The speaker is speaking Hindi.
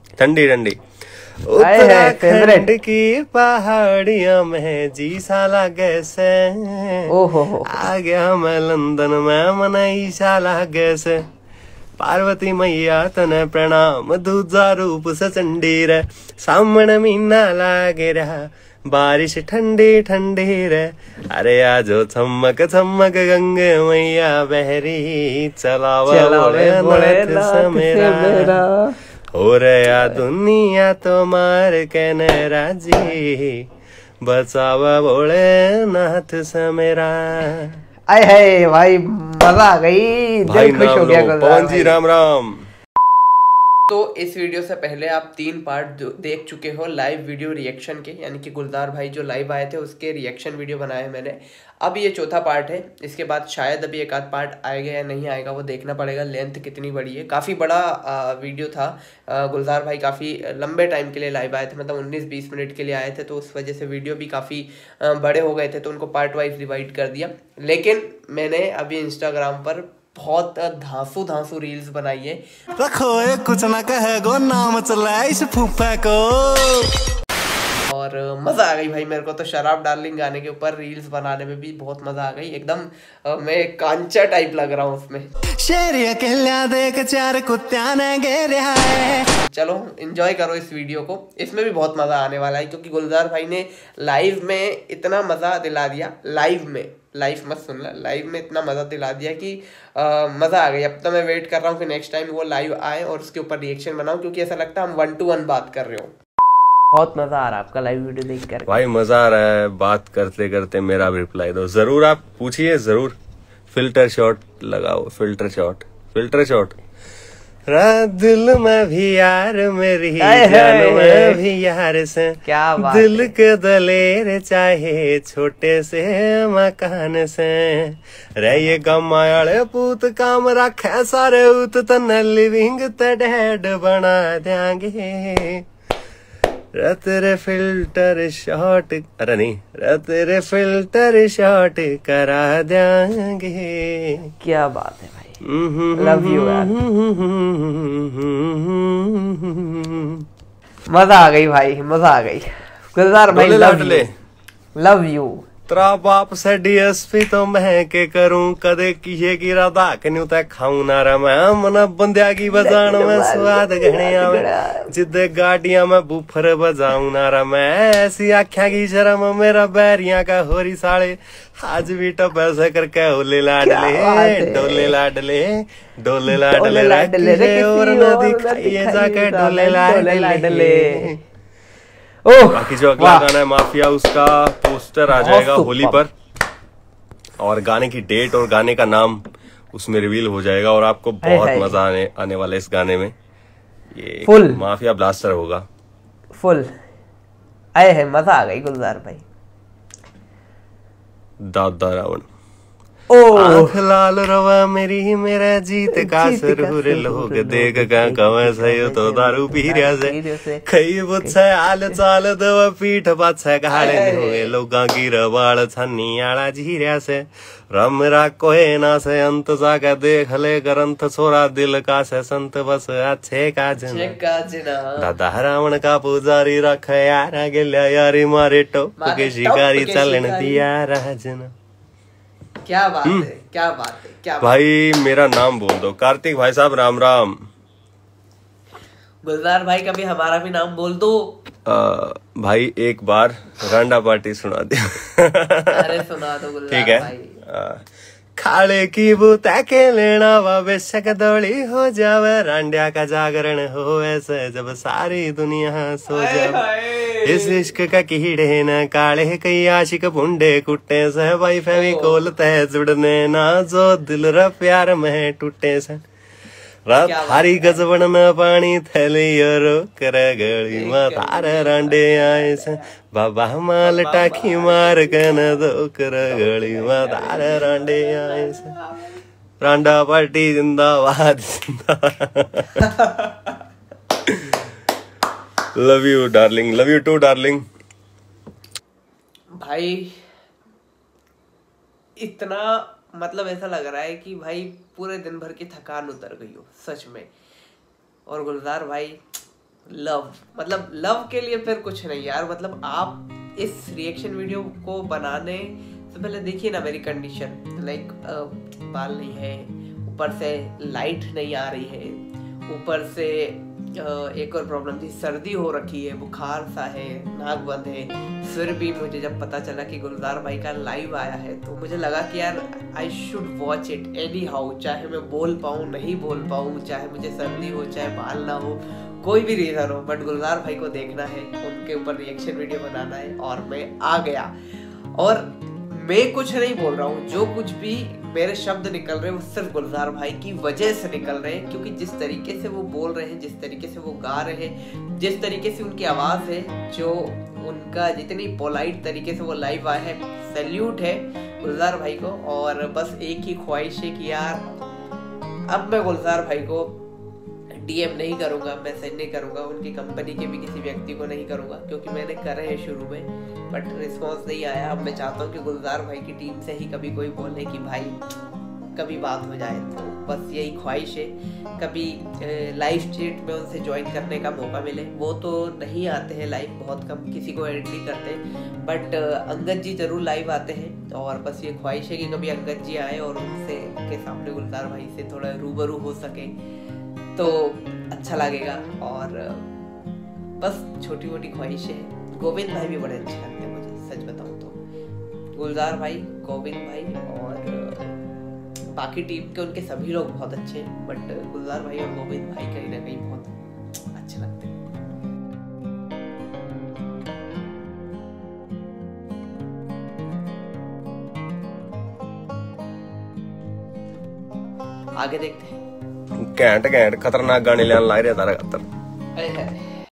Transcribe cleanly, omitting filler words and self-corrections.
ठंडी ठंडी उत्तराखंड की पहाड़ियों में जी सा लागे से, आ गया मैं लंदन में मनाई सा लागे से, पार्वती मैया तने प्रणाम दूजा रूप से चंडी रे, सामने मीना लागे रहा बारिश ठंडी ठंडी रे, अरे आजो छमक छमक गंगे मैया बहरी, चलावे भोलेनाथ मेरा, हो रहा दुनिया तो मार के न राजी, बचावा भोलेनाथ से मेरा। आए है भाई, मजा आ गई, दिल खुश हो गया। पवन जी राम राम। तो इस वीडियो से पहले आप 3 पार्ट देख चुके हो लाइव वीडियो रिएक्शन के, यानी कि गुलजार भाई जो लाइव आए थे उसके रिएक्शन वीडियो बनाए हैं मैंने। अब ये चौथा पार्ट है, इसके बाद शायद अभी एक आध पार्ट आएगा या नहीं आएगा वो देखना पड़ेगा, लेंथ कितनी बड़ी है। काफ़ी बड़ा वीडियो था, गुलजार भाई काफ़ी लंबे टाइम के लिए लाइव आए थे, मतलब 19-20 मिनट के लिए आए थे, तो उस वजह से वीडियो भी काफ़ी बड़े हो गए थे, तो उनको पार्ट वाइज डिवाइड कर दिया। लेकिन मैंने अभी इंस्टाग्राम पर बहुत धांसू रील्स बनाई है। रखो कुछ ना कहेगो नाम चला इस फूफा को, और मज़ा आ गई भाई मेरे को तो। शराब डार्लिंग गाने के ऊपर रील्स बनाने में भी बहुत मज़ा आ गई, एकदम मैं कांचा टाइप लग रहा हूँ उसमें। शेरिया कहला देख 4 कुत्त्या ने घेरे है। चलो एंजॉय करो इस वीडियो को, इसमें भी बहुत मज़ा आने वाला है, क्योंकि गुलजार भाई ने लाइव में इतना मज़ा दिला दिया, लाइव मत सुनना, लाइव में इतना मज़ा दिला दिया कि मज़ा आ गई। अब तो मैं वेट कर रहा हूँ कि नेक्स्ट टाइम वो लाइव आए और उसके ऊपर रिएक्शन बनाऊँ, क्योंकि ऐसा लगता है हम 1-to-1 बात कर रहे हो। बहुत मजा आ रहा है आपका लाइव वीडियो देखकर भाई, मजा आ रहा है। बात करते करते मेरा भी रिप्लाई दो जरूर, आप पूछिए जरूर। फिल्टर शॉट लगाओ, फिल्टर शॉट। दिल में भी यार मेरी जान में भी यार से, क्या बात दिल के दलेर चाहे छोटे से मकान से, रे ये गमायाले पूत काम रखे सारे उत तन लिविंग ते डैड बना देंगे, तेरे फिल्टर शॉट, अरे नहीं, तेरे फिल्टर शॉट करा देंगे। क्या बात है भाई, लव यू यार, मजा आ गई भाई, मजा आ गई। गुलजार भाई लव यू। तेरा बाप से डीएसपी तो मैं के करूं, कदे किए की राधा कन्यू तक खाऊं ना रे मैं, मना बंदिया की बजान में स्वाद घणिया में, जिदे गाड़ियां में बूफर बजाऊं ना रे मैं, ऐसी आख्या की शर्म मेरा बैरिया का होरी साले, आज भी तो पैसे करके होले लाडले डोले लाडले डोले लाडले और न दिखाइए जाके डोले लाडले। बाकी जो अगला गाना है माफिया, उसका पोस्टर आ जाएगा होली पर, और गाने की डेट और गाने का नाम उसमें रिवील हो जाएगा, और आपको बहुत मजा आने वाला है इस गाने में। ये फुल माफिया ब्लास्टर होगा, फुल आए है, मजा आ गई गुलजार भाई। दादा रावण आँख लाल रवा मेरी मेरा जीत का सुरूर, लोग देख कवे सही तो दारू पी रहा से, खई बुच्छे आल चाल दवा पीठ पाछे घाले हुए, लोगा की रवाड़ छन्नी आला झीरिया से, रम रा कोहे ना से अंत जाके देख ले ग्रंथ छोरा दिल का से संत बस अच्छे का जना, दादा रावण का पुजारी रख यारा गिल्या यारी मारे टोप के शिकारी चलन दिया राजना। क्या बात है, क्या बात है, क्या भाई मेरा नाम बोल दो, कार्तिक भाई साहब राम राम। गुलजार भाई का भी हमारा भी नाम बोल दो। भाई एक बार रांडा पार्टी सुना दे। अरे सुना दो गुलजार, ठीक है भाई। खाड़े की बूता के लेना वा बेशक दौड़ी हो जावे, रांडिया का जागरण हो ऐसे जब सारी दुनिया सो जावे, इस इश्क का कीड़े न काले कई आशिक भुंडे कुट्टे से, भाई फेविकोल तह जुड़ने ना जो दिल रा प्यार में टूटे से, रात हारी गजबन न पानी थैली कर गली में तारे रांडे आए से, बाबा माल टाखी मार के न दो कर गली में तारे रांडे आए से, रांडा पार्टी जिंदाबाद love you darling, love you too darling. भाई इतना मतलब ऐसा लग रहा है कि भाई पूरे दिन भर की थकान उतर गई हो सच में, और गुलजार भाई लव, मतलब लव के लिए फिर कुछ नहीं यार। मतलब आप इस रिएक्शन वीडियो को बनाने से पहले देखिए ना मेरी कंडीशन, लाइक बाल नहीं है, ऊपर से लाइट नहीं आ रही है, ऊपर से एक और प्रॉब्लम थी, सर्दी हो रखी है, बुखार सा है, नाक बंद है। फिर भी मुझे जब पता चला कि गुलजार भाई का लाइव आया है तो मुझे लगा कि यार I should watch it anyhow, चाहे मैं बोल पाऊँ नहीं बोल पाऊँ, चाहे मुझे सर्दी हो चाहे बाल ना हो, कोई भी रीजन हो, बट गुलजार भाई को देखना है, उनके ऊपर रिएक्शन वीडियो बनाना है। और मैं आ गया, और मैं कुछ नहीं बोल रहा हूँ, जो कुछ भी मेरे शब्द निकल रहे हैं वो सिर्फ गुलजार भाई की वजह से निकल रहे हैं, क्योंकि जिस तरीके से वो बोल रहे हैं, जिस तरीके से वो गा रहे हैं, जिस तरीके से उनकी आवाज़ है, जो उनका जितनी पोलाइट तरीके से वो लाइव आए हैं, सैल्यूट है गुलजार भाई को। और बस एक ही ख्वाहिश है कि यार अब मैं गुलजार भाई को DM नहीं करूँगा, मैसेज नहीं करूँगा, उनकी कंपनी के भी किसी व्यक्ति को नहीं करूँगा, क्योंकि मैंने करे हैं शुरू में, बट रिस्पॉन्स नहीं आया। अब मैं चाहता हूँ कि गुलजार भाई की टीम से ही कभी कोई बोले कि भाई कभी बात हो जाए, तो बस यही ख्वाहिश है। कभी लाइव चैट में उनसे ज्वाइन करने का मौका मिले, वो तो नहीं आते हैं लाइव, बहुत कम, किसी को एड नहीं करते, बट अंगद जी जरूर लाइव आते हैं। और बस ये ख्वाहिश है कि कभी अंगद जी आए और उनसे के सामने गुलजार भाई से थोड़ा रूबरू हो सके तो अच्छा लगेगा। और बस छोटी मोटी ख्वाहिश है। गोविंद भाई भी बड़े अच्छे लगते हैं मुझे, सच बताऊं तो गुलजार भाई, गोविंद भाई और बाकी टीम के उनके सभी लोग बहुत अच्छे हैं, बट गुलजार भाई और गोविंद भाई कहीं ना कहीं बहुत अच्छे लगते हैं। आगे देखते हैं। घैंट खतरनाक गाने लाइन ला रहे तारा खातर।